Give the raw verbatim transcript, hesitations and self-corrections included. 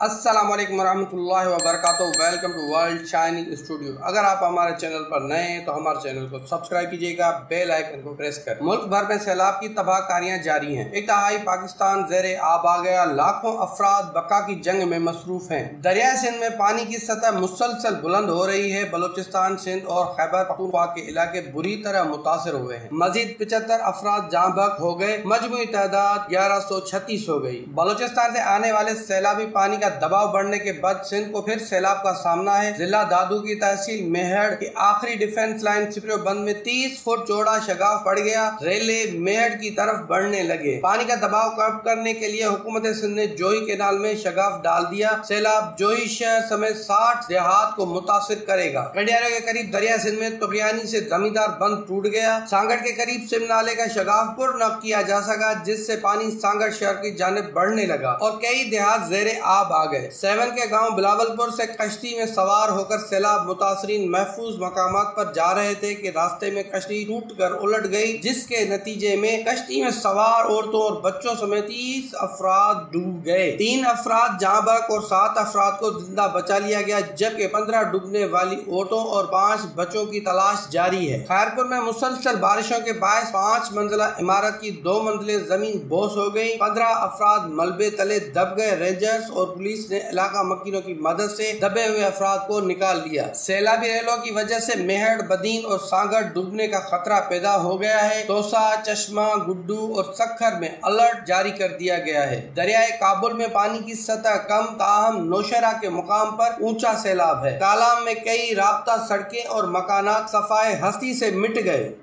अस्सलाम वालेकुम रहमतुल्लाहि व बरकातहू। Welcome to world Chinese studio. अगर आप हमारे चैनल पर नए हैं तो हमारे चैनल को सब्सक्राइब कीजिएगा, बेल आइकन को प्रेस करें। मुल्क भर में सैलाब की तबाहकारियां जारी हैं। एक तिहाई पाकिस्तान ज़ेरे आब आ गया। लाखों अफराद बका की जंग में मसरूफ हैं। दरिया सिंध में पानी की सतह मुसलसल बुलंद हो रही है। बलोचिस्तान, सिंध और खैबर पख्तूनख्वा के इलाके बुरी तरह मुतासर हुए हैं। मजीद पचहत्तर अफराद जाँ बहक हो गए। मजमूई तादाद ग्यारह सौ छत्तीस हो गई। बलोचिस्तान से आने वाले सैलाबी पानी का दबाव बढ़ने के बाद सिंध को फिर सैलाब का सामना है। जिला दादू की तहसील मेहड़ की आखिरी डिफेंस लाइन सिपरो बंद में तीस फुट चौड़ा शगाफ पड़ गया। रेले मेहड़ की तरफ बढ़ने लगे। पानी का दबाव कम करने के लिए हुकूमत सिंध ने जोही केनाल में शगाफ डाल दिया। सैलाब जोही शहर समेत साठ देहात को मुतासिर करेगा। गडियारे के करीब दरिया सिंध में तुगयानी से जमींदार बंद टूट गया। सांगड़ के करीब सिम नाले का शगाफ पुर न किया जा सका, जिससे पानी सांगड़ शहर की जानिब बढ़ने लगा और कई देहात ज़ेरे आब आ गए। सेवन के गांव बिलावलपुर से कश्ती में सवार होकर सैलाब मुतासरीन महफूज मकामात पर जा रहे थे कि रास्ते में कश्ती टूट कर उलट गई, जिसके नतीजे में कश्ती में सवार औरतों और बच्चों समेत तीस अफराद डूब गए। तीन अफराद जाँ बहक और सात अफराद को जिंदा बचा लिया गया, जबकि पंद्रह डूबने वाली औरतों और पाँच बच्चों की तलाश जारी है। खैरपुर में मुसलसल बारिशों के बायस पाँच मंजिला इमारत की दो मंजिले जमीन बोस हो गई। पंद्रह अफराद मलबे तले दब गए। रेंजर्स और पुलिस ने इलाका मकीनों की मदद से दबे हुए अफराद को निकाल लिया। सैलाबी रेलों की वजह से मेहड़, बदीन और सांगड़ डूबने का खतरा पैदा हो गया है। तोसा, चश्मा, गुड्डू और सखर में अलर्ट जारी कर दिया गया है। दरियाए काबुल में पानी की सतह कम, ताहम नौशहरा के मुकाम पर ऊंचा सैलाब है। तालाब में कई राब्ता सड़कें और मकानात सफाए हस्ती से मिट गए।